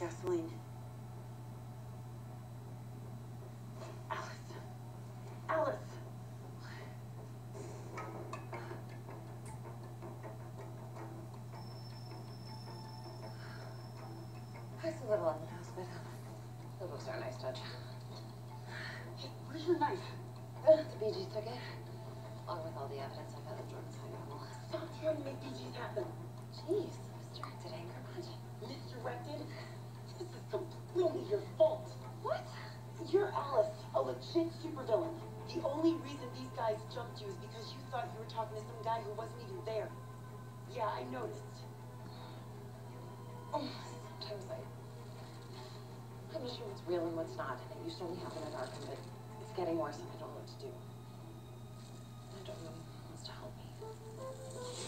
gasoline. Alice. Alice. It's a little on the house, but the books are a nice touch. Hey, where's your knife? The Bee Gees took it, along with all the evidence I found in Jordan's hanging on the list. Stop trying to make PGs happen. Jeez, misdirected anger much. Misdirected? This is completely your fault. What? You're Alice, a legit supervillain. The only reason these guys jumped you is because you thought you were talking to some guy who wasn't even there. Yeah, I noticed. Sometimes I'm not sure what's real and what's not. It used to only happen in Arkham, but it's getting worse and I don't know what to do. I don't know who wants to help me.